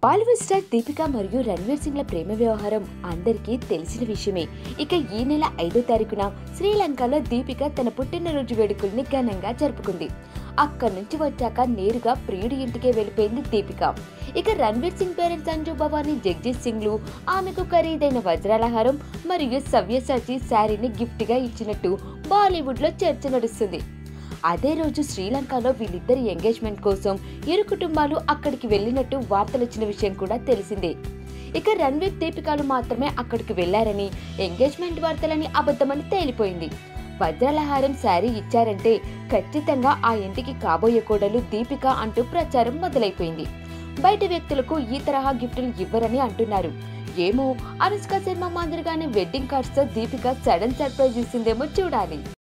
Bollywood star Deepika మరియు రణ్వీర్ సింగ్ల ప్రేమ వ్యవహారం అందరికీ తెలిసిన విషయమే. ఇక ఈ నెల 5వ తారీఖున శ్రీలంకలో దీపిక తన పుట్టినరోజు వేడుకల్ని ఘనంగా జరుపుకుంది. అక్కడి నుంచి వచ్చాక నేరుగా ప్రియుడి ఇంటికే వెళ్ళిపోయింది దీపిక. ఇక రణ్వీర్ సింగ్ పేరెంట్స్ సంజు భవానీ, జగదీష్ సింగ్లు ఆమెకు ఖరీదైన వజ్రాల హారం మరియు సవ్యసాచి శారీని గిఫ్ట్ గా ఇచ్చినట్టు బాలీవుడ్ లో చర్చ నడుస్తుంది. అదే రోజు శ్రీలంకలో వీళ్ళిద్దరి ఎంగేజ్మెంట్ కోసం ఇరు కుటుంబాలు అక్కడికి వెళ్లినట్టు వార్తలు వచ్చిన విషయం కూడా తెలిసిందే. ఇక రణ్వీర్ దీపికలు మాత్రమే అక్కడికి వెళ్లారని, ఎంగేజ్మెంట్ వార్తలని అబద్ధమని తేలిపోయింది. వజ్రాల హారం శారీ ఇచ్చారంటే ఖచ్చితంగా ఆ ఇంటికి కాబోయే కోడలు దీపిక అంటూ ప్రచారం మొదలైపోయింది. బయట వ్యక్తులకు ఈ తరహా గిఫ్టులు ఇవ్వరని అంటున్నారు. ఏమో, అనుష్క శర్మ మాదిరిగానే వెడ్డింగ్ కార్డ్స్ తో దీపిక సడన్ సర్ప్రైజ్ ఇస్తుందేమో చూడాలి.